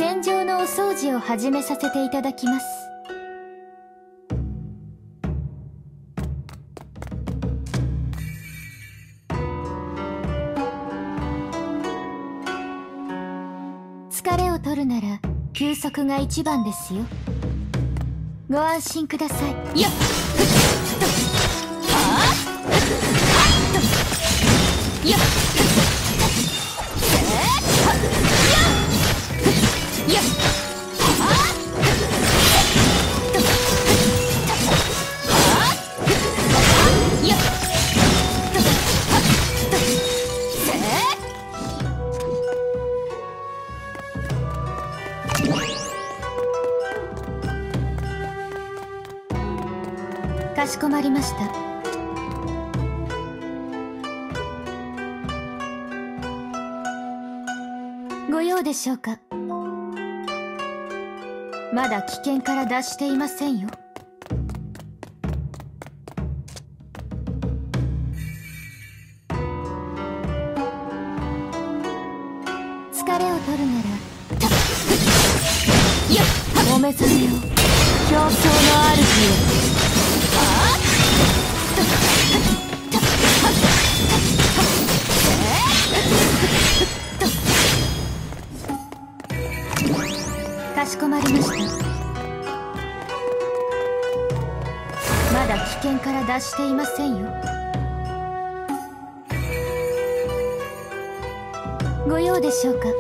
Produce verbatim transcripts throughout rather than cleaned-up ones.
戦場のお掃除を始めさせていただきます。疲れを取るなら休息が一番ですよ。ご安心ください。よっよっかしこまりました。ご用でしょうか。まだ危険から脱していませんよ。疲れを取るならお目覚めを、競争の主よ。かしこまりました。まだ危険から脱していませんよ。ご用でしょうか。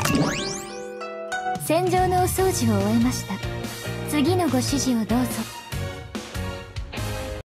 戦場のお掃除を終えました。次のご指示をどうぞ。